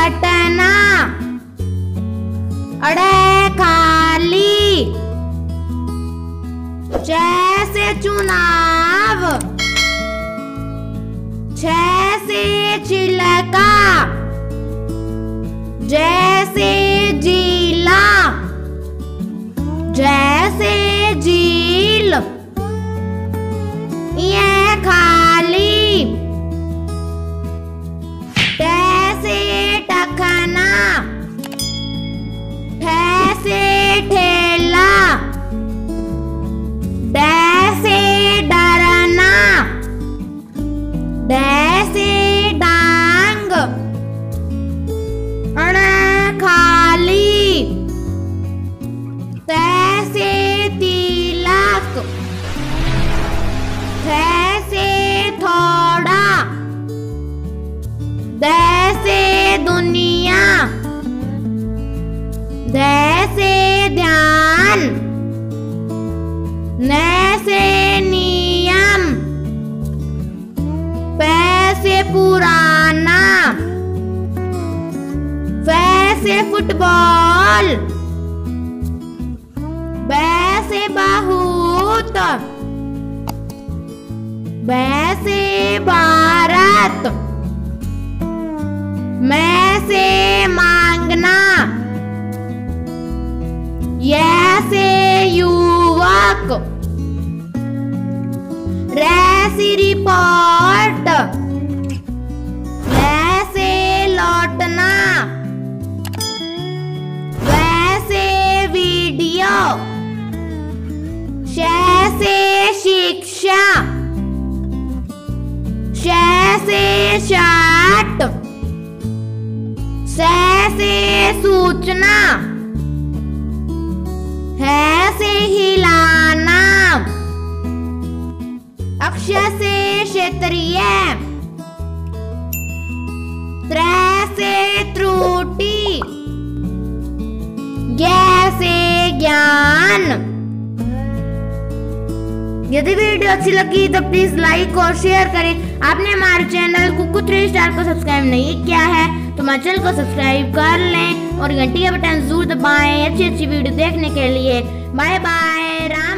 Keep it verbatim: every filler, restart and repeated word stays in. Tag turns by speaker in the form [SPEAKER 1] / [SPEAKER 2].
[SPEAKER 1] घटना, अड़े खाली, जैसे चुनाव, जैसे चिलका, जैसे जिला, जैसे झील, ये खाली, तैसे टखना, ठैसे ठेला, डैसे डरना, डैसे डांग, अण खाली, तैसे तिलक, थैसे थोड़ा, दैसे दुनिया, दैसे ध्यान, नैसे नियम, पैसे पुराना, वैसे फुटबॉल, वैसे बहुत, वैसे भारत, मैं से मांगना, यैसे युवक, रैसी रिपोर्ट, वैसे लौटना, वैसे वीडियो, शैसे शिक्षा, शैसे शर्ट, सैसे सूचना, हैसे हिलाना, अक्षय से क्षेत्रीय, त्रैसे त्रुटि, ज्ञैसे ज्ञान। यदि वीडियो अच्छी लगी तो प्लीज लाइक और शेयर करें। आपने हमारे चैनल कुकू थ्री स्टार को सब्सक्राइब नहीं किया है तो हमारे चैनल को सब्सक्राइब कर लें और घंटी का बटन जरूर दबाएं अच्छी अच्छी वीडियो देखने के लिए। Bye bye. राम